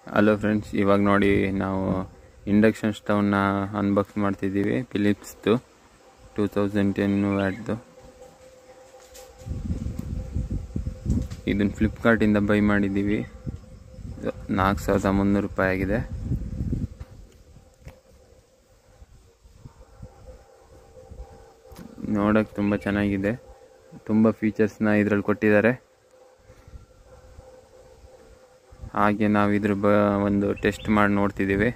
Hello friends, ಇವಾಗ ನೋಡಿ ನಾವು ಇಂಡಕ್ಷನ್ ಸ್ಟವ್ನ ಅನ್ಬಾಕ್ಸ್ ಮಾಡ್ತಿದ್ದೀವಿ. ಫಿಲಿಪ್ಸ್ದು 2010 ವ್ಯಾಟ್ದು. ಇದನ್ನು ಫ್ಲಿಪ್ಕಾರ್ಟಿಂದ ಬೈ ಮಾಡಿದ್ದೀವಿ. 4300 ರೂಪಾಯಿ ಆಗಿದೆ. ನೋಡೋಕ್ಕೆ ತುಂಬ ಚೆನ್ನಾಗಿದೆ. ತುಂಬ ಫೀಚರ್ಸ್ನ ಇದರಲ್ಲಿ ಕೊಟ್ಟಿದ್ದಾರೆ. ಹಾಗೆ ನಾವು ಇದ್ರ ಒಂದು ಟೆಸ್ಟ್ ಮಾಡಿ ನೋಡ್ತಿದ್ದೀವಿ.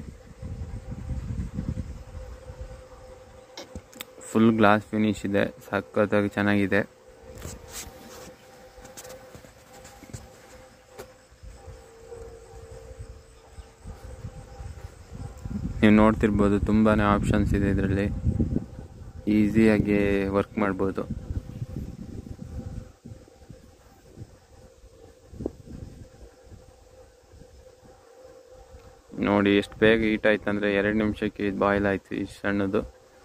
ಫುಲ್ ಗ್ಲಾಸ್ ಫಿನಿಶ್ ಇದೆ, ಸಖತ್ತಾಗಿ ಚೆನ್ನಾಗಿದೆ. ನೀವು ನೋಡ್ತಿರ್ಬೋದು, ತುಂಬಾ ಆಪ್ಷನ್ಸ್ ಇದೆ ಇದರಲ್ಲಿ. ಈಸಿಯಾಗಿ ವರ್ಕ್ ಮಾಡ್ಬೋದು. ನೋಡಿ ಎಷ್ಟು ಬೇಗ ಹೀಟ್ ಆಯ್ತು ಅಂದರೆ 2 ನಿಮಿಷಕ್ಕೆ ಇದು ಬಾಯ್ಲ್ ಆಯ್ತು. ಇಷ್ಟು ಸಣ್ಣದು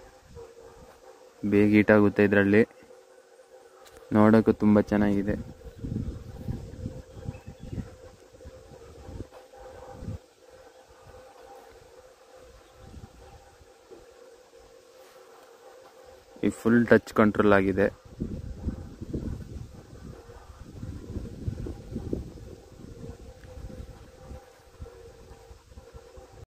ಬೇಗ ಹೀಟ್ ಆಗುತ್ತೆ ಇದರಲ್ಲಿ. ನೋಡೋಕ್ಕೂ ತುಂಬ ಚೆನ್ನಾಗಿದೆ. ಈ ಫುಲ್ ಟಚ್ ಕಂಟ್ರೋಲ್ ಆಗಿದೆ.